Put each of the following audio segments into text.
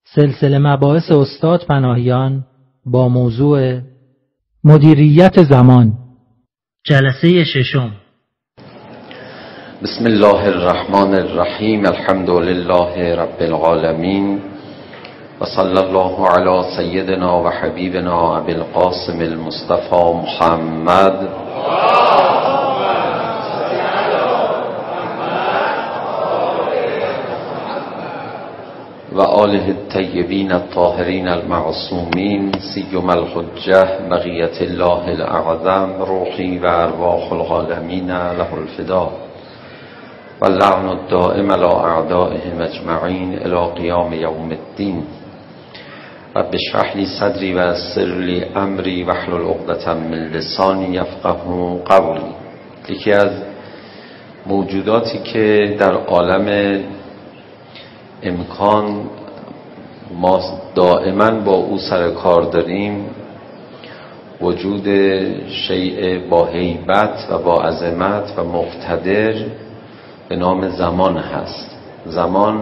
سلسله مباحث استاد پناهیان با موضوع مدیریت زمان، جلسه ششم. بسم الله الرحمن الرحیم. الحمد لله رب العالمین و صلی الله علی سیدنا و حبیبنا ابی القاسم المصطفى محمد و آله الطیبین الطاهرین المعصومین سیما الحجة بقیة الله الاعظم روحی و ارواح العالمین له الفدا و اللعن الدائم علی اعدائهم اجمعین الی قیام یوم الدین. رب اشرح لی صدری و یسر لی امری واحلل عقدة من لسانی یفقهوا قولی. یکی از موجوداتی که در عالم امکان ما دائما با او سر کار داریم، وجود شیء با هیبت و با عظمت و مقتدر به نام زمان هست. زمان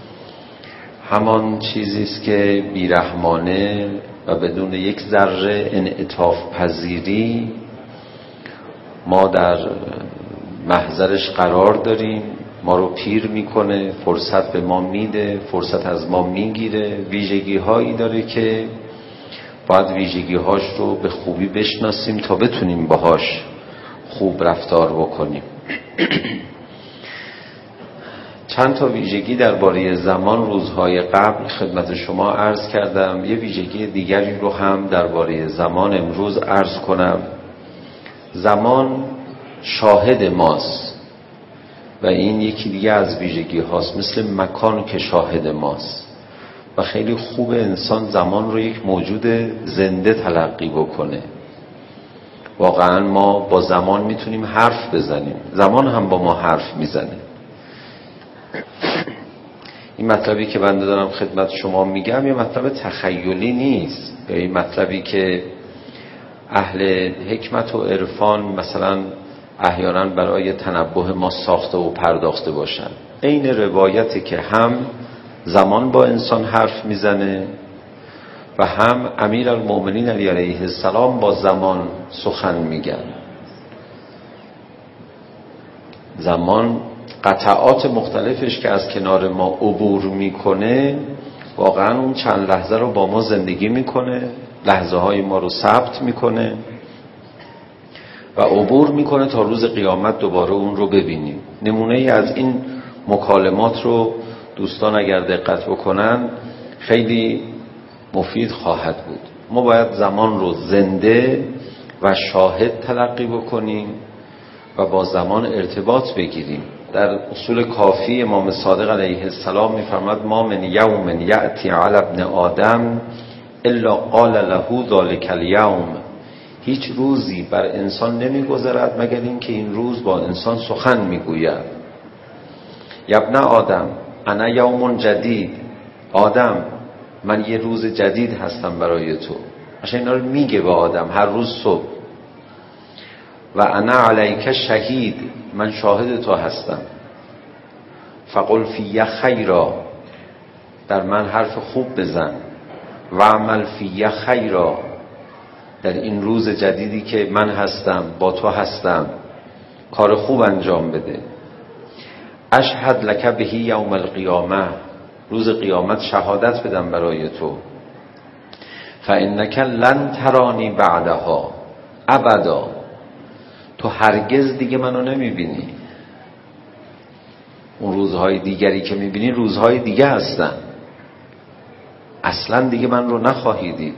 همان چیزی است که بیرحمانه و بدون یک ذره انعطاف پذیری ما در محضرش قرار داریم، ما رو پیر میکنه، فرصت به ما میده، فرصت از ما میگیره. ویژگی هایی داره که باید ویژگی هاش رو به خوبی بشناسیم تا بتونیم باهاش خوب رفتار بکنیم. چند تا ویژگی درباره زمان روزهای قبل خدمت شما عرض کردم. یه ویژگی دیگری رو هم درباره زمان امروز عرض کنم. زمان شاهد ماست و این یکی دیگه از ویژگی هاست، مثل مکان که شاهد ماست و خیلی خوب انسان زمان رو یک موجود زنده تلقی بکنه. واقعا ما با زمان میتونیم حرف بزنیم، زمان هم با ما حرف میزنه. این مطلبی که بنده دارم خدمت شما میگم یه مطلب تخیلی نیست، یا این مطلبی که اهل حکمت و عرفان مثلا احیانا برای تنبه ما ساخته و پرداخته باشن. این روایتی که هم زمان با انسان حرف میزنه و هم امیرالمؤمنین علی علیه السلام با زمان سخن میگن. زمان قطعات مختلفش که از کنار ما عبور میکنه، واقعا اون چند لحظه رو با ما زندگی میکنه، لحظه های ما رو ثبت میکنه و عبور میکنه تا روز قیامت دوباره اون رو ببینیم. نمونه ای از این مکالمات رو دوستان اگر دقت بکنن خیلی مفید خواهد بود. ما باید زمان رو زنده و شاهد تلقی بکنیم و با زمان ارتباط بگیریم. در اصول کافی امام صادق علیه السلام میفرماد ما من یوم یأتی علی ابن آدم الا قال له ذلک الیوم. هیچ روزی بر انسان نمیگذرد مگر این که این روز با انسان سخن میگوید. ابن آدم انا یوم جدید، آدم من یه روز جدید هستم برای تو. عشان اینا رو میگه به آدم هر روز صبح. و انا علیک شهید، من شاهد تو هستم. فقل فی خیرا، در من حرف خوب بزن. و عمل فی خیرا، در این روز جدیدی که من هستم با تو هستم کار خوب انجام بده. اشهد لک به یوم القیامه، روز قیامت شهادت بدم برای تو. فانک لن ترانی بعدها ابدا، تو هرگز دیگه منو نمیبینی. اون روزهای دیگری که میبینی روزهای دیگه هستن، اصلا دیگه من رو نخواهی دید.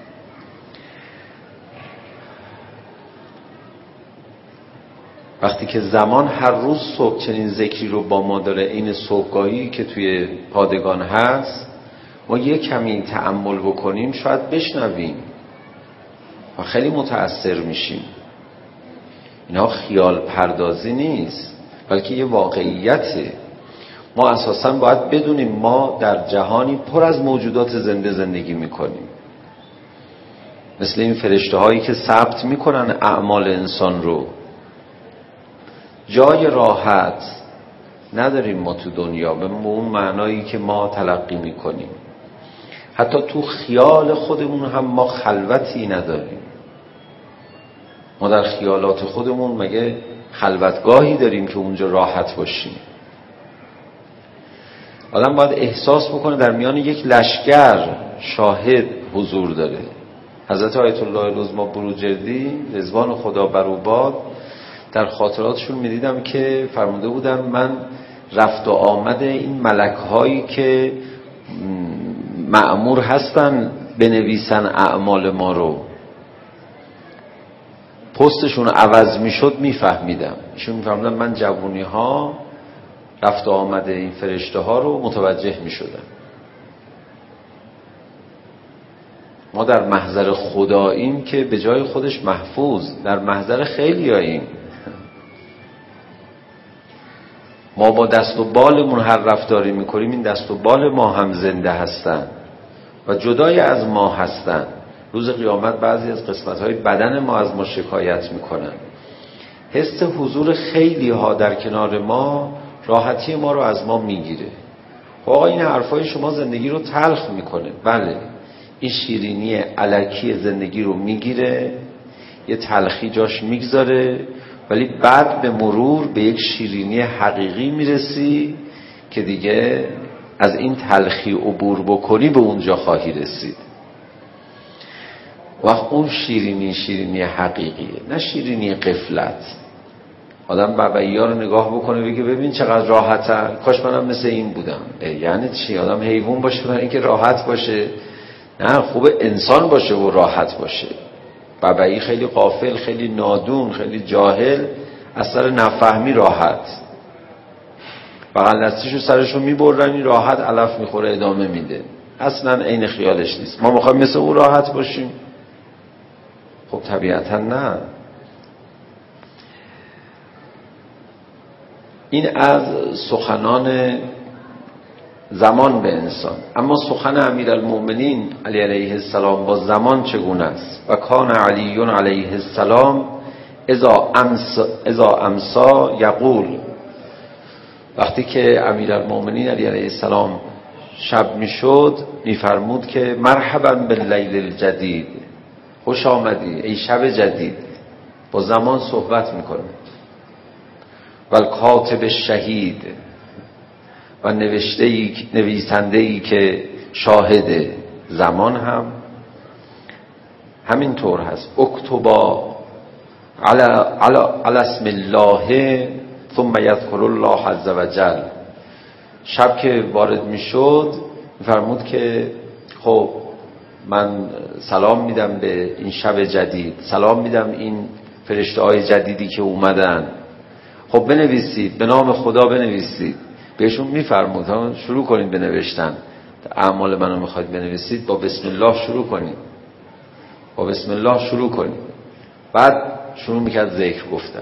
وقتی که زمان هر روز صبح چنین ذکری رو با ما داره، این صبحگاهی که توی پادگان هست، ما یه کمی تأمل بکنیم شاید بشنویم و خیلی متأثر میشیم. اینا خیال پردازی نیست بلکه یه واقعیته. ما اساساً باید بدونیم ما در جهانی پر از موجودات زنده زندگی میکنیم، مثل این فرشته هایی که ثبت میکنن اعمال انسان رو. جای راحت نداریم ما تو دنیا به اون معنایی که ما تلقی میکنیم. حتی تو خیال خودمون هم ما خلوتی نداریم. ما در خیالات خودمون مگه خلوتگاهی داریم که اونجا راحت باشیم؟ آدم باید احساس بکنه در میان یک لشکر شاهد حضور داره. حضرت آیت الله العظمی بروجردی رضوان خدا بر او باد در خاطراتشون میدیدم که فرموده بودن من رفت و آمد این ملک‌هایی که مأمور هستن بنویسن اعمال ما رو، پستشون عوض میشد میفهمیدم. ایشون میفهمیدن من جوونی ها رفت و آمد این فرشته ها رو متوجه میشدم. ما در محضر خداییم که به جای خودش محفوظ، در محضر خیلیاییم. ما با دست و بالمون هر رفتاری میکنیم، این دست و بال ما هم زنده هستن و جدای از ما هستن. روز قیامت بعضی از قسمت‌های بدن ما از ما شکایت میکنن. حس حضور خیلی ها در کنار ما راحتی ما رو از ما میگیره. آقا این حرفای شما زندگی رو تلخ میکنه. بله، این شیرینی الکی زندگی رو میگیره، یه تلخی جاش میگذاره، ولی بعد به مرور به یک شیرینی حقیقی میرسی که دیگه از این تلخی عبور بکنی به اونجا خواهی رسید. وقت اون شیرینی حقیقیه، نه شیرینی غفلت. آدم بابایی‌ها رو نگاه بکنه بگه ببین چقدر راحته، کاش منم مثل این بودم. یعنی چی؟ آدم حیوان باشه برای اینکه راحت باشه؟ نه، خوبه انسان باشه و راحت باشه. بابایی خیلی غافل، خیلی نادون، خیلی جاهل، از سر نفهمی راحت، بغل دستیشو سرشو میبرن، این راحت علف میخوره ادامه میده، اصلا عین خیالش نیست. ما میخوایم مثل او راحت باشیم؟ خب طبیعتا نه. این از سخنان زمان به انسان. اما سخن امیرالمؤمنین علی علیه السلام با زمان چگونه است؟ و کان علی علیه السلام اذا امسا یقول، وقتی که امیرالمؤمنین علی علیه السلام شب میشد میفرمود که مرحبا باللیل الجدید، خوش آمدی ای شب جدید. با زمان صحبت میکنه. والکاتب الشهید، و نویسنده‌ای که شاهد زمان هم همین طور هست. اکتبا علی اسم الله ثم یذکر الله عز وجل. شب که وارد میشد فرمود که خب من سلام میدم به این شب جدید، سلام میدم این فرشته های جدیدی که اومدن، خب بنویسید، به نام خدا بنویسید. بهشون میفرمود شروع کنید به نوشتن اعمال منو میخواید بنویسید، با بسم الله شروع کنید، با بسم الله شروع کنید. بعد شروع میکرد ذکر گفتن.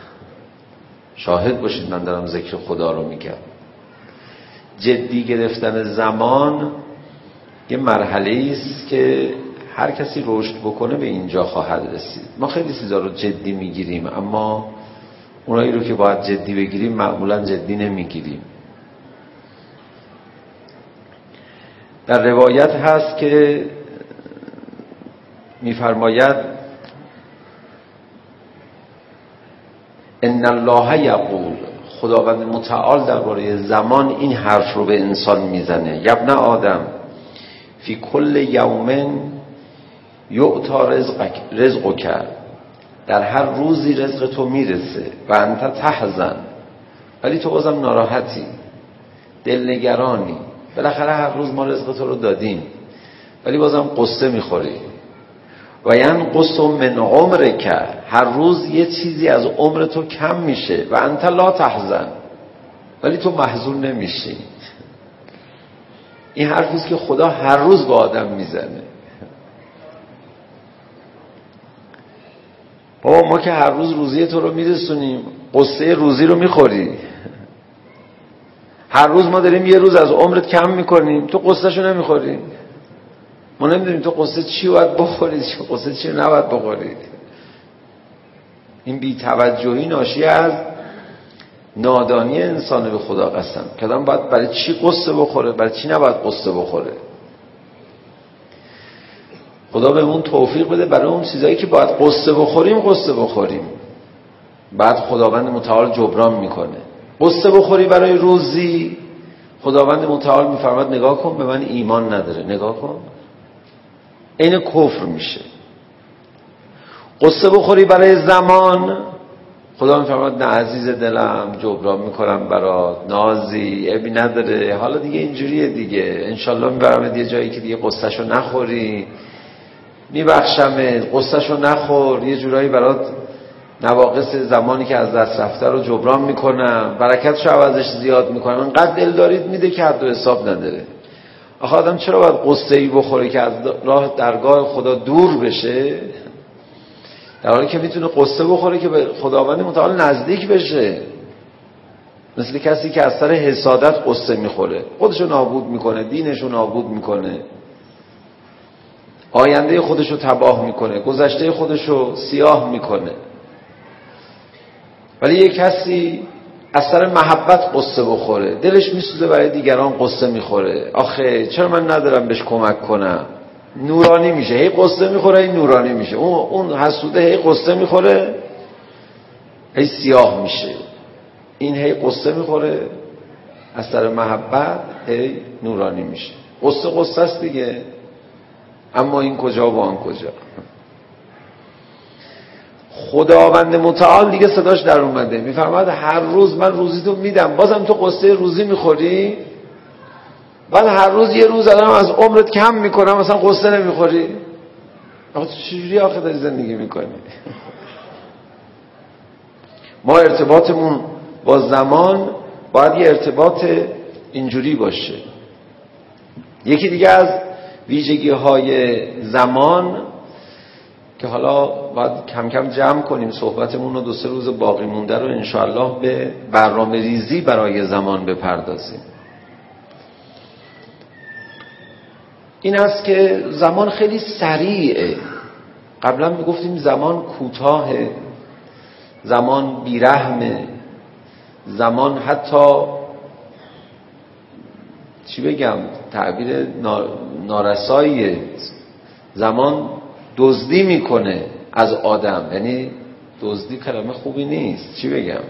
شاهد باشید من دارم ذکر خدا رو میگم. جدی گرفتن زمان یه مرحله است که هر کسی رشد بکنه به اینجا خواهد رسید. ما خیلی چیزا رو جدی میگیریم، اما اونایی رو که باید جدی بگیریم معمولا جدی نمیگیریم. در روایت هست که میفرماید ان الله یقول، خداوند متعال درباره زمان این حرف رو به انسان میزنه: یبن آدم فی کل یوم یعطا رزقک، در هر روزی رزق تو میرسه، و انت تحزن، ولی تو بازم ناراحتی، دلنگرانی. بالاخره هر روز ما رزق تو رو دادیم ولی بازم قصه میخوری. و ینقص من عمرک، هر روز یه چیزی از عمر تو کم میشه، و انت لا تحزن، ولی تو محزون نمیشی. این حرفیست که خدا هر روز با آدم میزنه. بابا ما که هر روز روزی تو رو میرسونیم، قصه روزی رو میخوری. هر روز ما داریم یه روز از عمرت کم میکنیم، تو قصه شو نمیخوری. ما نمیدونیم تو قصه چی باید بخورید، قصه چی نباید بخورید. این بی‌توجهی ناشی از نادانی انسان به خدا قسم که آدم باید برای چی قصه بخوره، برای چی نباید قصه بخوره. خدا بهمون توفیق بده برای اون چیزایی که باید قصه بخوریم. بعد خداوند متعال جبران میکنه. قصه بخوری برای روزی، خداوند متعال میفرماد نگاه کن به من ایمان نداره، نگاه کن، این کفر میشه. قصه بخوری برای زمان، خدا میفرماد نه عزیز دلم جبران میکنم برات، نازی عیبی نداره، حالا دیگه اینجوریه دیگه، انشالله میبرمت یه جایی که دیگه قصهشو نخوری، میبخشمت، قصهشو نخور، یه جورایی برات نواقص زمانی که از دست رفته رو جبران میکنم، برکتشو عوضش زیاد میکنم. انقدر دل دارید میده که حد و حساب نداره. آخه آدم چرا باید قصه‌ای بخوره که از راه درگاه خدا دور بشه، در حالی که میتونه قصه بخوره که به خداوند متعال نزدیک بشه؟ مثل کسی که از سر حسادت قصه میخوره، خودشو نابود میکنه، دینشو نابود میکنه، آینده خودشو تباه میکنه، گذشته خودشو سیاه میکنه. ولی یک کسی از سر محبت قصه بخوره، دلش میسوزه برای دیگران قصه میخوره، آخه چرا من ندارم بهش کمک کنم، نورانی میشه، هی قصه میخوره هی نورانی میشه. اون حسوده هی قصه میخوره هی سیاه میشه، این هی قصه میخوره از سر محبت هی نورانی میشه. قصه است دیگه، اما این کجا و آن کجا. خداوند متعال دیگه صداش در اومده، میفرماد هر روز من روزیتو میدم، بازم تو قصه روزی میخوری؟ بعد هر روز یه روز الان از عمرت کم میکنم، مثلا قصه نمیخوری؟ آخه چجوری آخه داری زندگی میکنی؟ ما ارتباطمون با زمان باید یه ارتباط اینجوری باشه. یکی دیگه از ویژگی های زمان که حالا باید کم کم جمع کنیم صحبتمون رو، 2-3 روز باقی مونده رو انشاءالله به برنامه ریزی برای زمان بپردازیم. این است که زمان خیلی سریعه. قبلا میگفتیم زمان کوتاهه، زمان بیرحمه، زمان حتی چی بگم تعبیر نارساییه، زمان دزدی میکنه از آدم. یعنی دزدی کلمه خوبی نیست، چی بگم،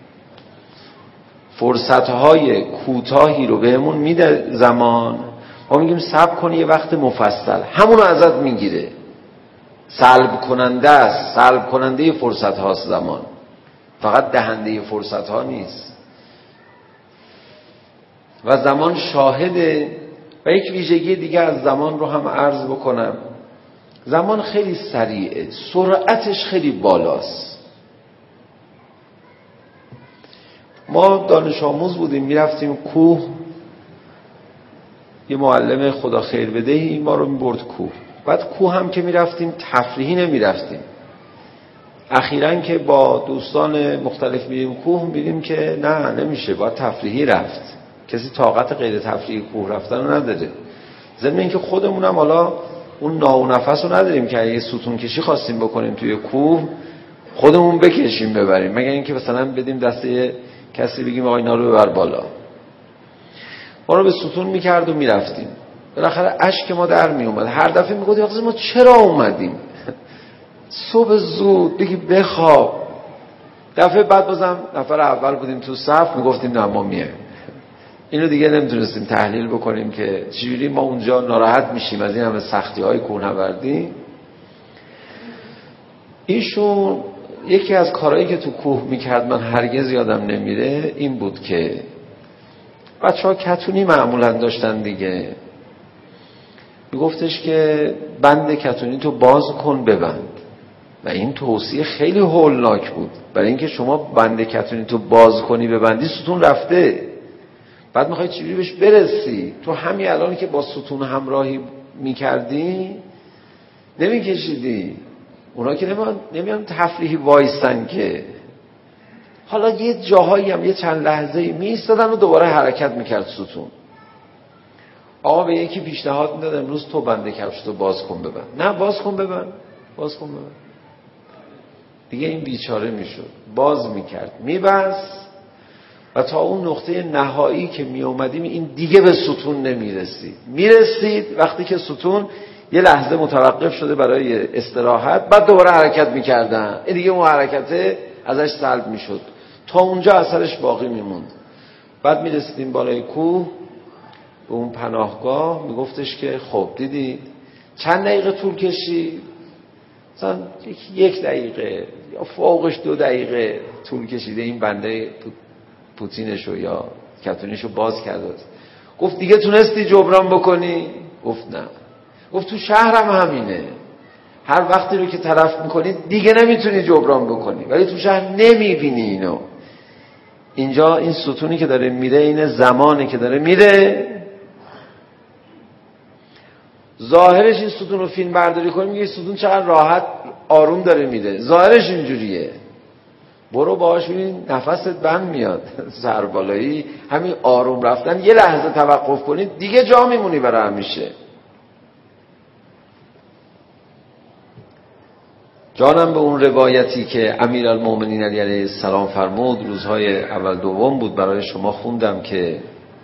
فرصتهای کوتاهی رو بهمون میده زمان. ما میگیم صبر کنی یه وقت مفصل، همون رو ازت میگیره، سلب کننده است، سلب کننده فرصت هاست زمان، فقط دهنده فرصت ها نیست. و زمان شاهده. و یک ویژگی دیگه از زمان رو هم عرض بکنم، زمان خیلی سریعه، سرعتش خیلی بالاست. ما دانش آموز بودیم، میرفتیم کوه، یه معلم خدا خیر بدهی ما رو میبرد کوه. بعد کوه هم که میرفتیم تفریحی نمیرفتیم. اخیراً که با دوستان مختلف میریم کوه میبینیم که نه نمیشه، باید تفریحی رفت. کسی طاقت غیر تفریحی کوه رفتن رو نداره. ضمن اینکه خودمونم حالا اون ناونفس رو نداریم که اگه ستون کشی خواستیم بکنیم توی کوه خودمون بکشیم ببریم، مگر اینکه مثلا بدیم دست کسی بگیم آقا اینا رو ببر بالا. ما رو به ستون میکرد و میرفتیم. بالاخره اشک ما در میومد. هر دفعه میگفتیم آخه ما چرا اومدیم؟ صبح زود بگی بخواب. دفعه بعد بازم نفر اول بودیم تو صف میگفتیم نه ما میایم. اینو دیگه نمیتونستیم تحلیل بکنیم که چجوری ما اونجا ناراحت میشیم از این همه سختی‌های کوهنوردی. ایشون یکی از کارهایی که تو کوه میکرد من هرگز یادم نمیره این بود که بچه‌ها کتونی معمولا داشتن دیگه، میگفتش که بند کتونی تو باز کن ببند. و این توصیه خیلی هولناک بود، برای اینکه شما بند کتونی تو باز کنی ببندی ستون رفته، بعد میخوای چجوری بهش برسی؟ تو همین الان که با ستون همراهی میکردی نمیکشیدی. اونا که نمیان تفریحی وایستن که، حالا یه جاهایی هم یه چند لحظه‌ای میایستادن و دوباره حرکت میکرد ستون. آقا به یکی پیشنهاد میداد امروز تو بنده کفشتو باز کن ببند. نه باز کن ببند، باز کن ببند. دیگه این بیچاره میشد، باز میکرد، میبست و تا اون نقطه نهایی که می اومدیم این دیگه به ستون نمیرسید. میرسید وقتی که ستون یه لحظه متوقف شده برای استراحت، بعد دوباره حرکت میکردن، این دیگه اون حرکته ازش سلب میشد، تا اونجا اثرش باقی میموند. بعد میرسیدیم بالای کوه به اون پناهگاه، میگفتش که خب دیدید چند دقیقه طول کشید؟ مثلا 1 دقیقه یا فوقش 2 دقیقه طول کشیده این بنده پوتینشو یا کتونیشو باز کرده. گفت دیگه تونستی جبران بکنی؟ گفت نه. گفت تو شهرم همینه، هر وقتی رو که تلف میکنی دیگه نمیتونی جبران بکنی، ولی تو شهر نمیبینی اینو. اینجا این ستونی که داره میره، این زمانی که داره میره، ظاهرش این ستون رو فیلم برداری کنیم میگه ستون چقدر راحت آروم داره میره، ظاهرش اینجوریه. برو باهاش ببین نفست بند میاد سربالایی، همین آروم رفتن یه لحظه توقف کنید دیگه جا میمونی برای همیشه. جانم به اون روایتی که امیرالمومنین علی علیه السلام فرمود، روزهای اول دوم بود برای شما خوندم، که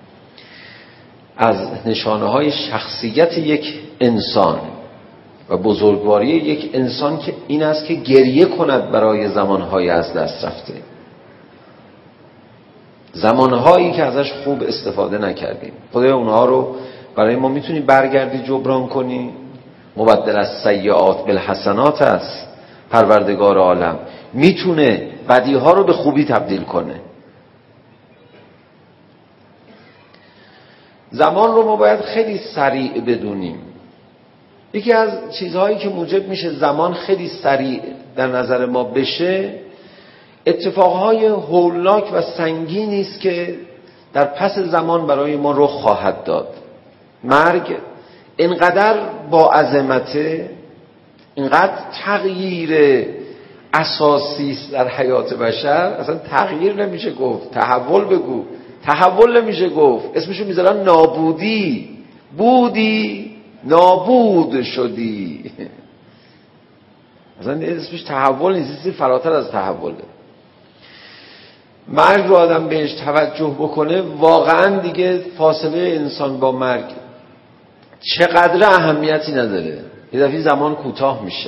از نشانه های شخصیت یک انسان و بزرگواری یک انسان که این است که گریه کند برای زمانهای از دست رفته، زمانهایی که ازش خوب استفاده نکردیم. خدای اونها رو برای ما میتونی برگردی جبران کنی؟ مبدل از سیئات بالحسنات است پروردگار عالم، میتونه بدیها رو به خوبی تبدیل کنه. زمان رو ما باید خیلی سریع بدونیم. یکی از چیزهایی که موجب میشه زمان خیلی سریع در نظر ما بشه، اتفاقهای هولناک و سنگینی است که در پس زمان برای ما رخ خواهد داد. مرگ اینقدر با عظمته، اینقدر تغییر اساسی است در حیات بشر، اصلا تغییر نمیشه گفت، تحول بگو، تحول نمیشه گفت، اسمشو میذارن نابودی. بودی نابود شدی، اصلا اسمش تحول نیست، فراتر از تحوله. مرگ رو آدم بهش توجه بکنه، واقعا دیگه فاصله انسان با مرگ چقدر اهمیتی نداره. یه دفعه زمان کوتاه میشه،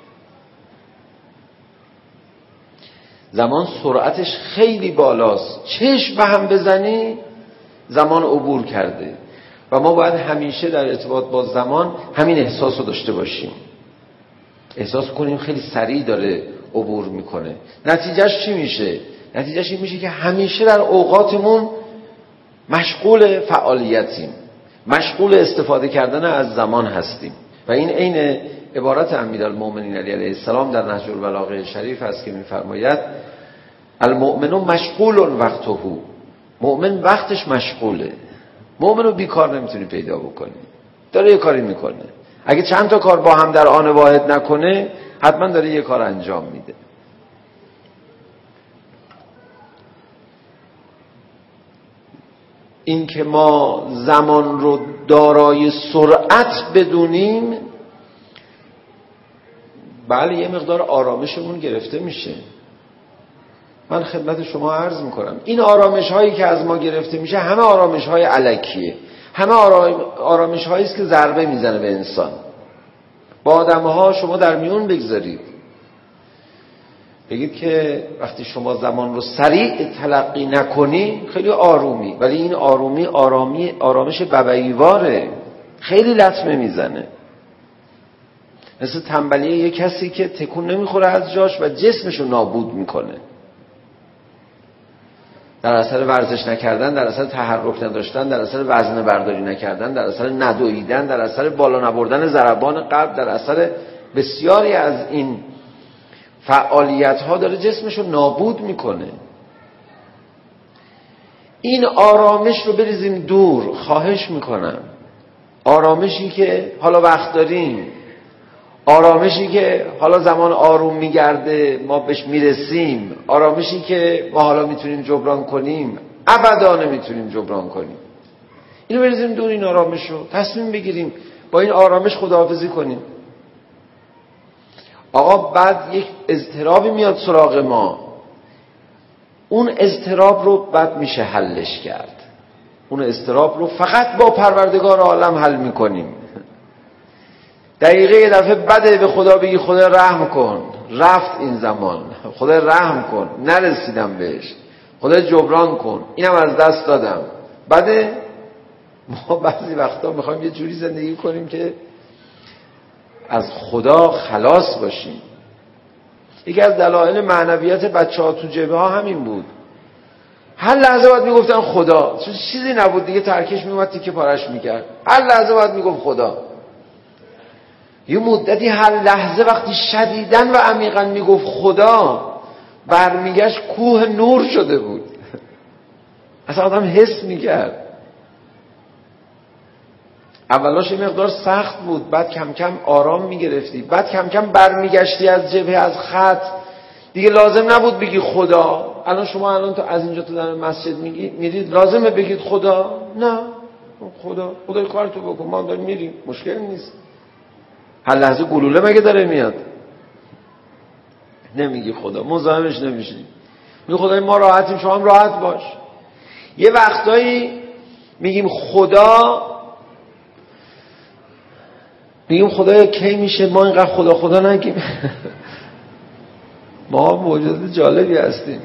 زمان سرعتش خیلی بالاست، چشم به هم بزنی زمان عبور کرده. و ما باید همیشه در ارتباط با زمان همین احساس رو داشته باشیم، احساس کنیم خیلی سریع داره عبور میکنه. نتیجهش چی میشه؟ نتیجهش این میشه که همیشه در اوقاتمون مشغول فعالیتیم، مشغول استفاده کردن از زمان هستیم. و این عین عبارت امیرالمومنین علی علیه السلام در نهج البلاغه شریف است که میفرماید المؤمن مشغول وقته، مؤمن وقتش مشغوله. مؤمن رو بیکار نمیتونی پیدا بکنی، داره یه کاری میکنه. اگه چند تا کار با هم در آن واحد نکنه، حتما داره یه کار انجام میده. این که ما زمان رو دارای سرعت بدونیم، بله یه مقدار آرامشمون گرفته میشه. من خدمت شما عرض میکنم این آرامش هایی که از ما گرفته میشه همه آرامش های الکیه، همه آرامش هایی است که ضربه میزنه به انسان. با آدم ها شما در میون بگذارید، بگید که وقتی شما زمان رو سریع تلقی نکنی خیلی آرومی، ولی این آرامش ببعیواره، خیلی لطمه میزنه. مثل تنبلی یک کسی که تکون نمیخوره از جاش و جسمش رو نابود میکنه، در اثر ورزش نکردن، در اثر تحرک نداشتن، در اثر وزنه برداری نکردن، در اثر ندویدن، در اثر بالا نبردن ضربان قلب، در اثر بسیاری از این فعالیت ها داره جسمش رو نابود میکنه. این آرامش رو بریزیم دور، خواهش میکنم. آرامشی که حالا وقت داریم، آرامشی که حالا زمان آروم میگرده ما بهش میرسیم، آرامشی که ما حالا میتونیم جبران کنیم، ابدا نمیتونیم جبران کنیم. اینو بریزیم دور، این آرامش رو تصمیم بگیریم با این آرامش خداحافظی کنیم. آقا بعد یک اضطرابی میاد سراغ ما، اون اضطراب رو بعد میشه حلش کرد. اون اضطراب رو فقط با پروردگار عالم حل میکنیم. دقیقه یه دفعه بده به خدا بگی خدا رحم کن، رفت این زمان، خدا رحم کن، نرسیدم بهش، خدا جبران کن، اینم از دست دادم. بده. ما بعضی وقتا میخوایم یه جوری زندگی کنیم که از خدا خلاص باشیم. یکی از دلایل معنویت بچه‌ها تو جبهه ها همین بود. هر لحظه باید میگفتن خدا، چیزی نبود دیگه، ترکش میومد تیکه پارش میکرد، هر لحظه باید میگفت خدا. یه مدتی هر لحظه وقتی شدیداً و عمیقاً میگفت خدا، برمیگشت کوه نور شده بود. اصلا آدم حس میکرد. اولاش یه مقدار سخت بود، بعد کم کم آرام میگرفتی، بعد کم کم برمیگشتی از جبهه، از خط، دیگه لازم نبود بگی خدا. الان شما الان تو از اینجا تو در مسجد میرید، لازمه بگید خدا؟ نه، خدای کارتو بکن، ما داریم میریم، مشکل نیست. هر لحظه گلوله مگه داره میاد؟ نمیگی خدا، مزاحمش نمیشی، میگی خدای ما راحتیم، شما هم راحت باش. یه وقتایی میگیم خدایا کی میشه ما اینقدر خدا نگیم. ما موجودات جالبی هستیم.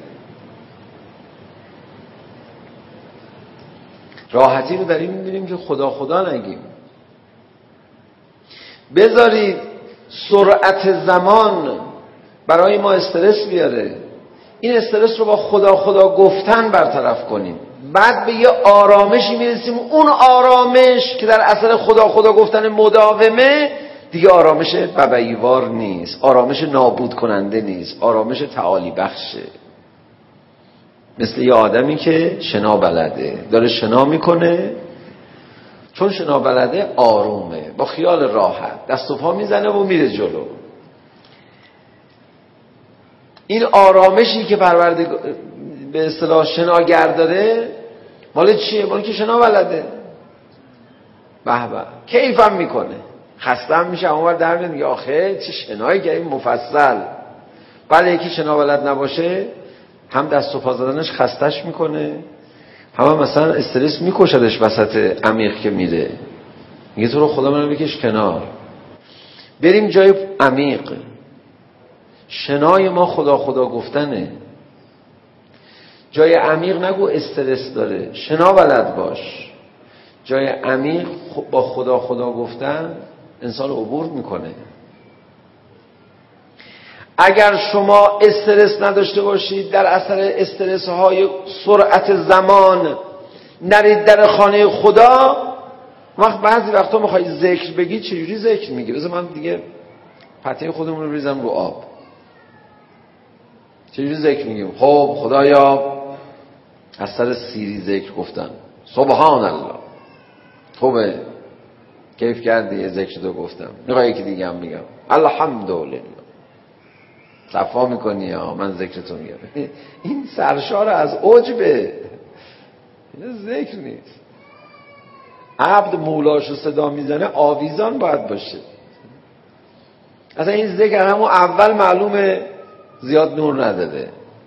راحتی رو در این می‌بینیم که خدا نگیم. بذارید سرعت زمان برای ما استرس بیاره، این استرس رو با خدا گفتن برطرف کنیم، بعد به یه آرامشی میرسیم. اون آرامش که در اثر خدا گفتن مداومه، دیگه آرامش ببعیوار نیست، آرامش نابود کننده نیست، آرامش تعالی بخشه. مثل یه آدمی که شنا بلده، داره شنا میکنه، چون شنا بلده آرومه، با خیال راحت دست و پا میزنه و میره جلو. این آرامشی که به اصطلاح شناگر داره مال چیه؟ مال که شنا بلده. به کیفم میکنه، خستم میشه، اونور در میاد میگه آخه چه شنایی که این مفصل. بعد یکی شنا بلد نباشه، هم دست و پا زدنش خستش میکنه، هم مثلا استرس میکشدش وسط عمیق که میره. میگه تو رو خدا منو بکش کنار، بریم جای عمیق. شنای ما خدا گفتنه. جای عمیق نگو استرس داره، شنا بلد باش. جای عمیق با خدا گفتن انسان عبور میکنه. اگر شما استرس نداشته باشید، در اثر استرس های سرعت زمان نرید در خانه خدا، بعضی وقتا میخوای ذکر بگی، چجوری ذکر میگی؟ بذار من دیگه پته خودمون رو بریزم رو آب. چجوری ذکر میگیم؟ خب خدایا، از سر سیری ذکر گفتن، سبحان الله، خوبه، کیف کردی ذکر رو گفتم، میخوای یکی دیگه هم میگم الحمدلله، صفا میکنی یا من ذکرتون میگم. این سرشار از عجبه، این ذکر نیست. عبد مولاشو صدا میزنه آویزان باید باشه. اصلا این ذکر همون اول معلومه زیاد نور نداده.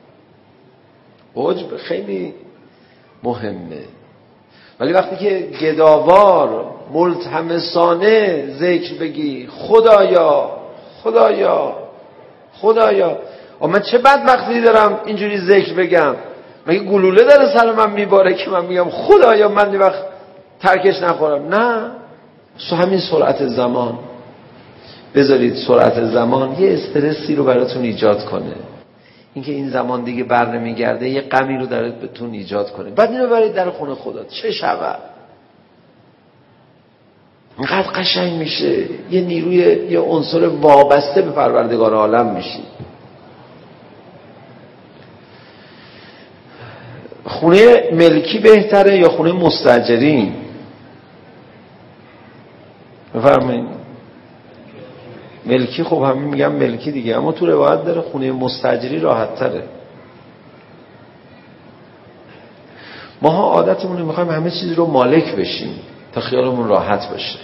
عجب خیلی مهمه. ولی وقتی که گداوار ملتمسانه ذکر بگی خدایا، من چه بدبختی دارم اینجوری ذکر بگم؟ مگه گلوله داره سر من میباره که من میگم خدایا من یه وقت ترکش نخورم؟ نه، همین سرعت زمان. بذارید سرعت زمان یه استرسی رو براتون ایجاد کنه، اینکه این زمان دیگه بر نمیگرده، یه غمی رو درتون ایجاد کنه. بعد اینو برید در خونه خدا، چه شود؟ اینقدر قشنگ میشه، یه نیروی، یه عنصر وابسته به پروردگار عالم میشی. خونه ملکی بهتره یا خونه مستاجری؟ بفرمایید. ملکی، خب همین میگم ملکی دیگه، اما تو روایت داره خونه مستاجری راحت تره. ماها عادتمون رو میخوایم همه چیز رو مالک بشیم تا خیالمون راحت باشه.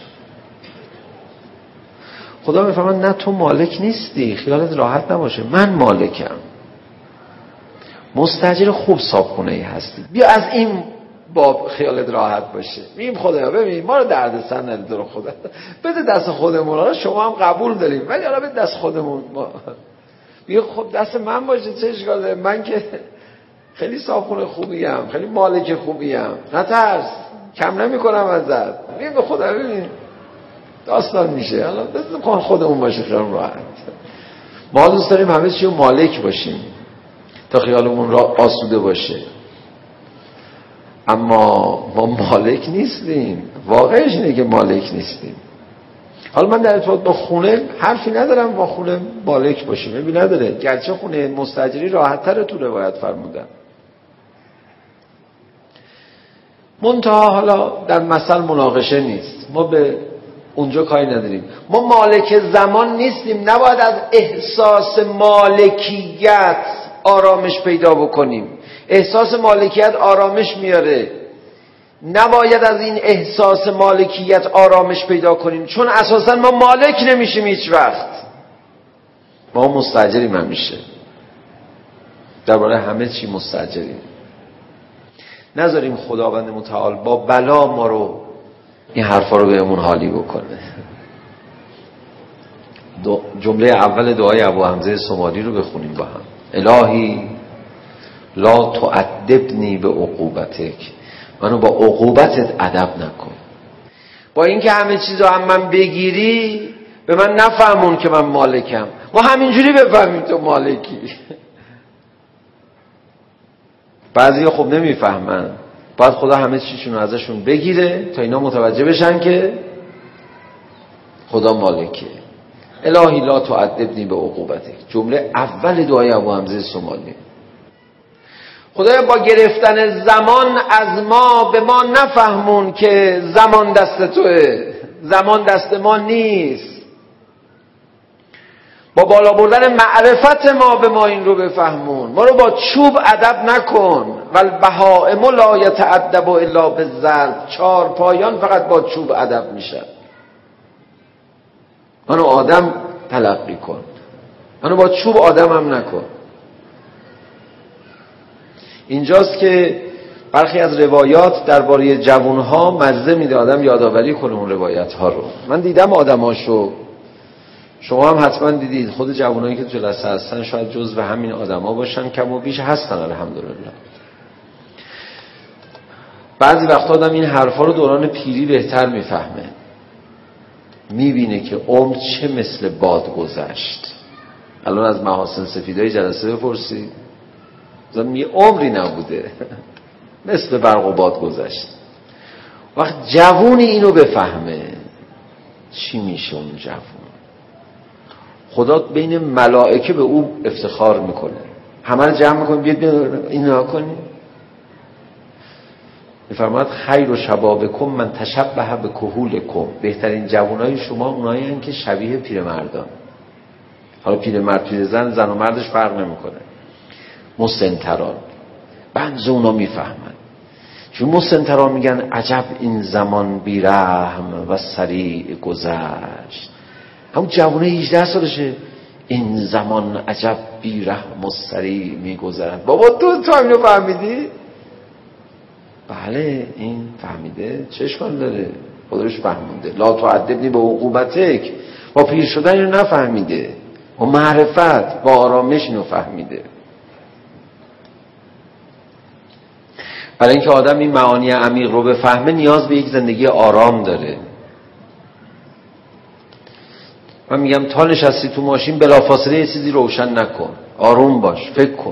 خدا میفرماید نه، تو مالک نیستی، خیالت راحت نباشه، من مالکم. مستاجر خوب صابخونه ای هستی، بیا از این با خیالت راحت باشه. میگیم خدایا ببین ما رو دردسر نده رو خدا، بده دست خودمون. حالا شما هم قبول داریم ولی حالا بده دست خودمون. میگه خب دست من باشه چه اشکال داره، من که خیلی صابخون خوبیم، خیلی مالک خوبیم، نترس، کم نمی‌کنم ازت. میگه به خدا ببین داستان میشه، حالا بذار خودمون باشه خیال راحت. ما دوست داریم همه چی رو مالک باشیم تا خیالمون را آسوده باشه، اما ما مالک نیستیم. واقعش اینه که مالک نیستیم. حالا من در ارتباط با خونه حرفی ندارم با خونه مالک باشیم، ببین نداره، گرچه خونه مستاجری راحت تره تو روایت فرمودن. منتها حالا در مثل مناقشه نیست، ما به اونجا کاری نداریم. ما مالک زمان نیستیم، نباید از احساس مالکیت آرامش پیدا بکنیم. احساس مالکیت آرامش میاره، نباید از این احساس مالکیت آرامش پیدا کنیم، چون اساسا ما مالک نمیشیم هیچ وقت. ما مستاجریم، همیشه درباره همه چی مستاجریم. نذاریم خداوند متعال با بلا ما رو این حرفا رو بهمون حالی بکنه. جمله اول دعای ابو حمزه سمالی رو بخونیم با هم. الهی لا تعذبنی به عقوبتک، منو با عقوبتت ادب نکن. با اینکه همه چیزو هم من بگیری به من نفهمون که من مالکم، ما همینجوری بفهمیم تو مالکی. بعضیا خب نمیفهمن، باید خدا همه چیزشون رو ازشون بگیره تا اینا متوجه بشن که خدا مالکه. الهی لا تعذبنی به عقوبتک، جمله اول دعای ابو حمزه سمالی. خدایا با گرفتن زمان از ما به ما نفهمون که زمان دست توه، زمان دست ما نیست. با بالا بردن معرفت ما به ما این رو بفهمون، ما رو با چوب ادب نکن. والبهائم لا یتأدب الا بالضرب، چار پایان فقط با چوب ادب میشن. منو آدم تلقی کن، منو با چوب آدمم نکن. اینجاست که برخی از روایات درباره جوانها مزه میده آدم یادآوری کنه اون روایت ها رو. من دیدم آدماشو، شما هم حتما دیدید. خود جوانایی که جلسه هستن شاید جزو همین آدما باشن، کم و بیش هستن الحمدلله. بعضی وقتا آدم این حرفا رو دوران پیری بهتر میفهمه، میبینه که عمر چه مثل باد گذشت. الان از محاسن سفیدای جلسه بپرسید، یه عمری نبوده، مثل برق و باد گذشت. وقت جوونی اینو بفهمه چی میشه اون جوون؟ خدا بین ملائکه به او افتخار میکنه، همه رو جمع میکنه، بیاد اینو کنی. میفرماید خیر و شبابکم من تشبه به کهولکم، بهترین جوانای شما اونایی هستن که شبیه پیرمردان. حالا پیرمرد پیرزن، زن و مردش فرق نمیکنه. مسنتران بنز اونا میفهمن، چون مسنتران میگن عجب این زمان بیرحم و سریع گذشت. همون جوانه 18 سالشه، این زمان عجب بیرحم و سریع میگذرد. بابا تو همینو فهمیدی؟ بله این فهمیده، چه اشکال داره؟ خودش فهمونده. لا تعذبنی به عقوبتک، با پیر شدن اینو نفهمیده، با معرفت با آرامش اینو فهمیده. برای اینکه آدم این معانی عمیق رو بفهمه نیاز به یک زندگی آرام داره. من میگم تا نشستی تو ماشین بلافاصله یه چیزی روشن نکن، آروم باش، فکر کن.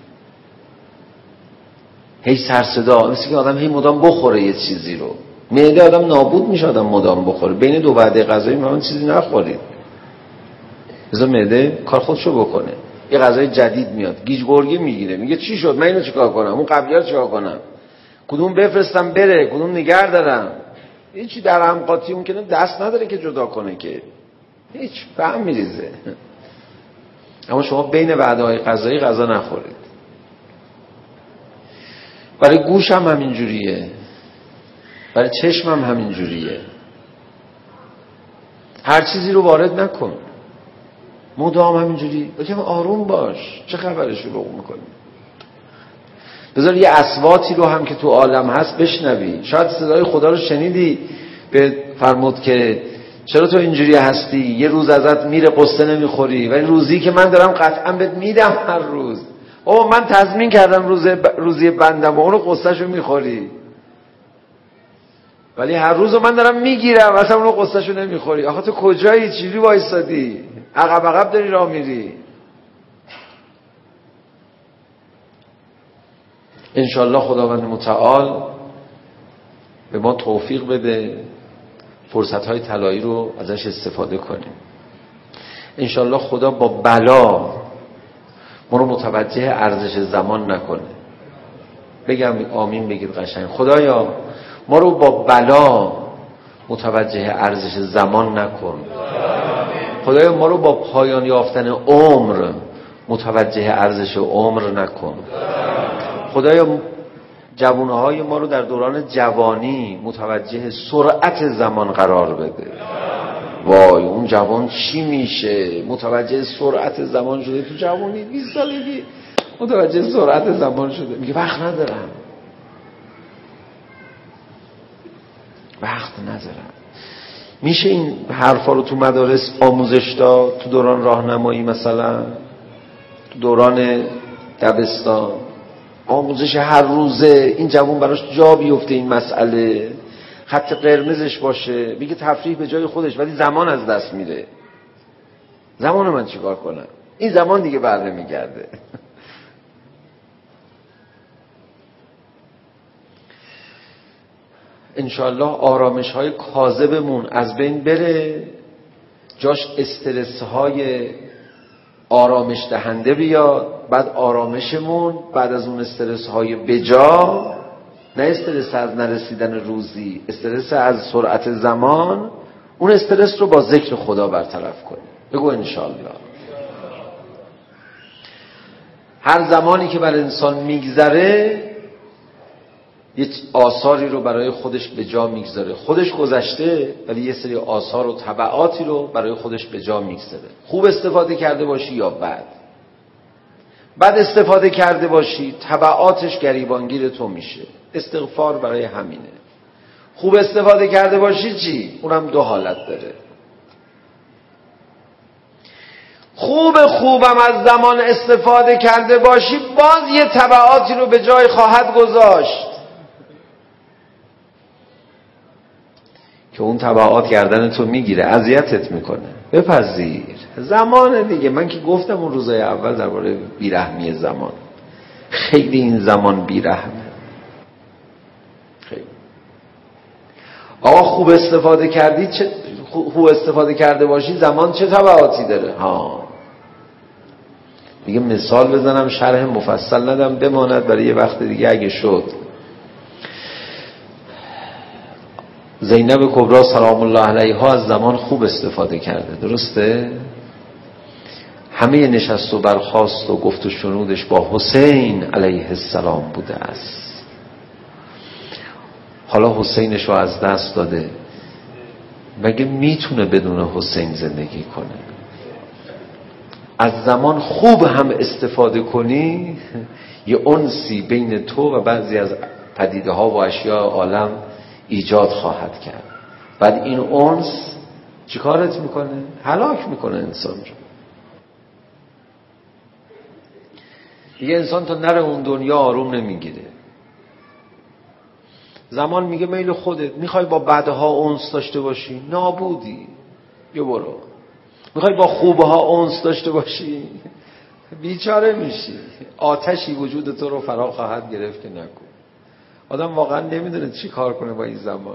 هی سر صدا، مثل که آدم هی مدام بخوره یه چیزی رو، معده آدم نابود میشه آدم مدام بخوره. بین دو وعده غذایی من چیزی نخورید، بذار معده کار خودشو بکنه. یه غذای جدید میاد، گیج گرگی میگیره، میگه چی شد، من اینو چیکار کنم، اون قبلی‌ها رو چیکار کنم، کدوم بفرستم بره، کدوم نگه دارم. هیچی در هم قاطی اون که دست نداره که جدا کنه، که هیچ فهم میریزه. اما شما بین وعده‌های غذایی غذا نخورید. برای گوش هم همینجوریه، برای چشم هم همینجوریه. هر چیزی رو وارد نکن، مدام همینجوری. بگم آروم باش، چه خبره شروع میکنی؟ بذار یه اصواتی رو هم که تو عالم هست بشنوی. شاید صدای خدا رو شنیدی به فرمود که چرا تو اینجوری هستی، یه روز ازت میره قصه نمیخوری، ولی روزی که من دارم قطعا بهت میدم هر روز. من تضمین کردم روزی بندم و اونو قصهشو میخوری، ولی هر روزو من دارم میگیرم اصلا اونو قصهشو نمیخوری. آخه تو کجایی؟ چجوری وایسادی؟ عقب داری راه میری. انشالله خداوند متعال به ما توفیق بده فرصت‌های طلایی رو ازش استفاده کنیم. انشالله خدا با بلا ما رو متوجه ارزش زمان نکنه. بگم آمین بگید قشنگ. خدایا ما رو با بلا متوجه ارزش زمان نکن. خدایا ما رو با پایان یافتن عمر متوجه ارزش عمر نکن. خدایا جوانهای ما رو در دوران جوانی متوجه سرعت زمان قرار بده. وای اون جوان چی میشه؟ متوجه سرعت زمان شده تو جوانی، 20 سالگی متوجه سرعت زمان شده، میگه وقت ندارم. میشه این حرفا رو تو مدارس آموزش داد؟ تو دوران راهنمایی مثلا، تو دوران دبستان آموزش هر روزه، این جوان براش جا بیفته این مسئله، خط قرمزش باشه. میگه تفریح به جای خودش ولی زمان از دست میره. زمان من چیکار کنم؟ این زمان دیگه بر نمیگرده. انشالله آرامش های کاذبمون از بین بره، جاش استرس های آرامش دهنده بیاد. بعد آرامشمون بعد از اون استرس های بجا، نه استرس از نرسیدن روزی، استرس از سرعت زمان، اون استرس رو با ذکر خدا برطرف کنیم. بگو انشالله. هر زمانی که بر انسان میگذره یه آثاری رو برای خودش به جا میگذاره. خودش گذشته ولی یه سری آثار و تبعاتی رو برای خودش به جا میگذاره. خوب استفاده کرده باشی یا بد استفاده کرده باشی، تبعاتش گریبانگیر تو میشه. استغفار برای همینه. خوب استفاده کرده باشی چی؟ اونم دو حالت داره. خوبم از زمان استفاده کرده باشی، باز یه تبعاتی رو به جای خواهد گذاشت که اون تبعات گردن تو میگیره، اذیتت میکنه. بپذیر زمان دیگه. من که گفتم اون روزای اول درباره بیرحمی زمان، خیلی این زمان بیرحمه. خیلی آقا خوب استفاده کردی، خوب استفاده کرده باشی، زمان چه تبعاتی داره؟ میگه مثال بزنم شرح مفصل ندم، بماند برای یه وقت دیگه اگه شد. زینب کبری سلام الله علیها از زمان خوب استفاده کرده، درسته؟ همه نشست و برخاست و گفت و شنودش با حسین علیه السلام بوده است. حالا حسینش رو از دست داده، مگه میتونه بدون حسین زندگی کنه؟ از زمان خوب هم استفاده کنی، یه انسی بین تو و بعضی از پدیده ها و اشیاء عالم ایجاد خواهد کرد. بعد این انس چیکارت میکنه؟ هلاک میکنه انسان رو. دیگه انسان تا نره اون دنیا آروم نمیگیره. زمان میگه میل خودت. میخوای با بدها انس داشته باشی، نابودی، یه برو. میخوای با خوبها انس داشته باشی، بیچاره میشی. آتشی وجود تو رو فرا خواهد گرفت که نکن. آدم واقعا نمیدونه چی کار کنه با این زمان.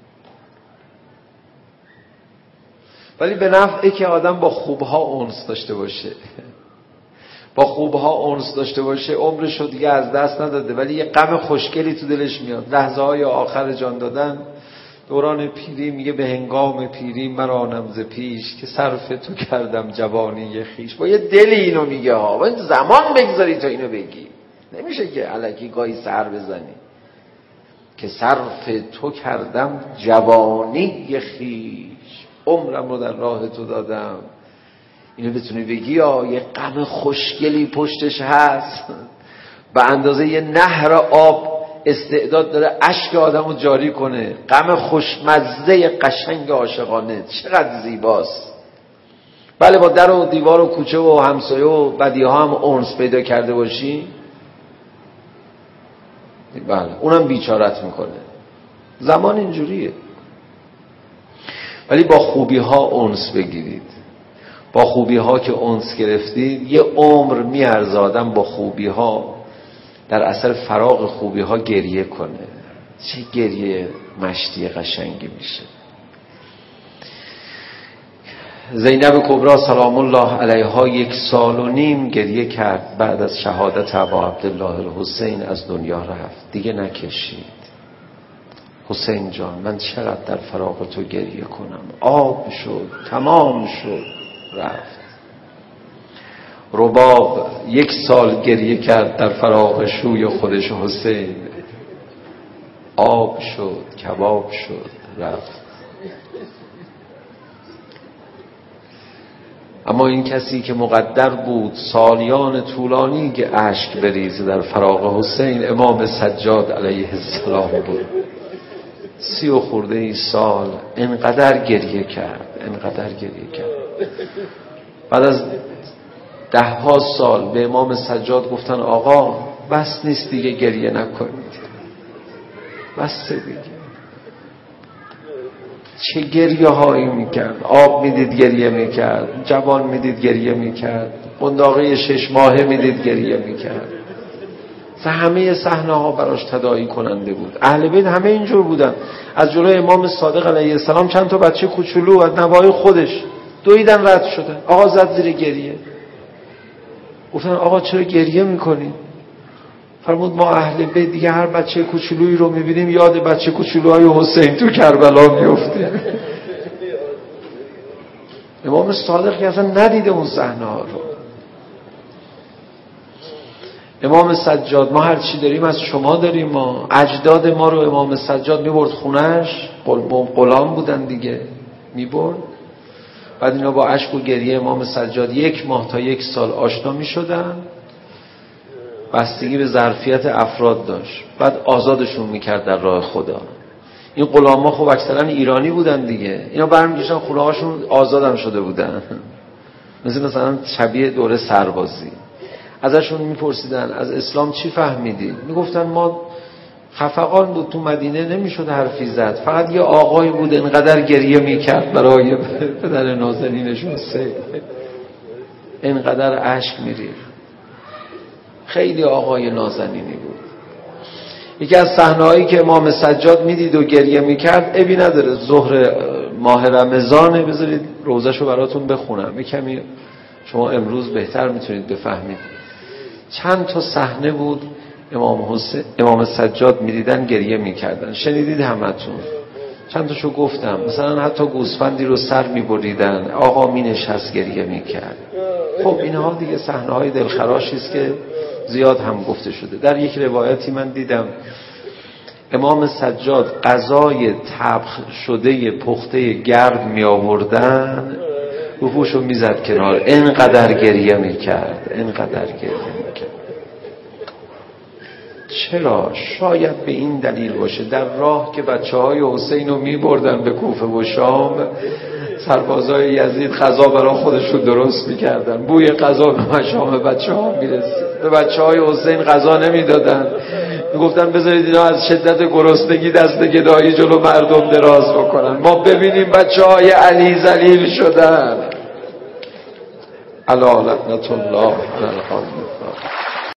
ولی به نفعه که آدم با خوبها انس داشته باشه. با خوبها انس داشته باشه، عمرشو دیگه از دست نداده، ولی یه غم خوشگلی تو دلش میاد. لحظه های آخر جان دادن، دوران پیری، میگه به هنگام پیری مرانم ز پیش که صرف تو کردم جوانی خیش. با یه دلی اینو میگه ها. باید زمان بگذاری تا اینو بگی. نمیشه که الکی گاهی سر بزنی که صرف تو کردم جوانی خیش، عمرم رو در راه تو دادم. اینو بتونی بگی یه غم خوشگلی پشتش هست. به اندازه یه نهر آب استعداد داره اشک آدمو جاری کنه. غم خوشمزه قشنگ عاشقانه چقدر زیباست. بله با در و دیوار و کوچه و همسایه و بدیها هم انس پیدا کرده باشی، بله اونم بیچارت میکنه. زمان اینجوریه. ولی با خوبی ها انس بگیرید. با خوبی ها که انس گرفتید یه عمر میارزه آدم با خوبی ها در اثر فراغ خوبی ها گریه کنه. چه گریه مشتی قشنگی میشه. زینب کبری سلام الله علیها 1.5 سال گریه کرد بعد از شهادت ابا عبدالله الحسین از دنیا رفت. دیگه نکشید. حسین جان من چقدر در فراغ تو گریه کنم. آب شد، تمام شد، رفت. رباب 1 سال گریه کرد در فراغ شوی خودش حسین. آب شد، کباب شد، رفت. اما این کسی که مقدر بود سالیان طولانی که اشک بریزه در فراغ حسین، امام سجاد علیه السلام بود. 30 و خورده سال انقدر گریه کرد. بعد از 10 سال به امام سجاد گفتن آقا بس نیست دیگه گریه نکنید. بس دیگه. چه گریه هایی میکرد. آب میدید گریه میکرد، جوان میدید گریه میکرد، قنداقه 6 ماهه میدید گریه میکرد. همه صحنه ها براش تداعی کننده بود. اهل بیت همه اینجور بودن. از جلوی امام صادق علیه السلام چند تا بچه کوچولو از نوای خودش دویدن رد شدن. آقا زد زیر گریه. گفتن آقا چرا گریه میکنی؟ فرمود ما اهل بیت دیگه هر بچه کوچولویی رو میبینیم یاد بچه کوچولوهای حسین تو کربلا میفته. امام صادق که اصلا ندیده اون صحنه ها رو. امام سجاد ما هر چی داریم از شما داریم. ما اجداد ما رو امام سجاد میبرد خونش، غلام بودن دیگه، میبرد. بعد اینا با اشک و گریه امام سجاد 1 ماه تا 1 سال آشنا میشدن. بستگی به ظرفیت افراد داشت. بعد آزادشون میکرد در راه خدا. این غلاما خب اکثرا ایرانی بودن دیگه. اینا برمیگشتن خونه هاشون آزادم شده بودن. مثلا شبیه دوره سربازی. ازشون میپرسیدن از اسلام چی فهمیدی؟ میگفتن ما خفقان بود تو مدینه نمیشد حرفی زد. فقط یه آقای بود انقدر گریه میکرد برای پدر نازنینشون حسین. انقدر اشک میریخت. خیلی آقای نازنینی بود. یکی از صحنه‌هایی که امام سجاد میدید و گریه میکرد عیبی نداره، ظهر ماه رمضان، بذارید روزه‌شو براتون بخونم. یه کمی شما امروز بهتر میتونید بفهمید. چند تا صحنه بود امام سجاد میدیدن گریه میکردن. شنیدید همتون؟ چند تاشو گفتم. مثلا حتی گوسفندی رو سر میبریدن، آقا مینشست گریه میکرد. خب اینها دیگه صحنه‌های دلخراشی است که زیاد هم گفته شده. در یک روایتی من دیدم امام سجاد غذای طبخ شده پخته گرد می آوردن، گوشو میزد کنار، اینقدر گریه میکرد. چرا؟ شاید به این دلیل باشه در راه که بچه‌های حسین رو میبردن به کوفه و شام، سربازای یزید غذا برای خودشون درست میکردن، بوی غذا به مشام بچه‌ها میرسید. به بچه‌های حسین غذا نمیدادن، میگفتن بذارید اینا از شدت گرسنگی دست گدایی جلو مردم دراز بکنن، ما ببینیم بچه‌های علی ذلیل شدن. الا لعنت الله علی القوم.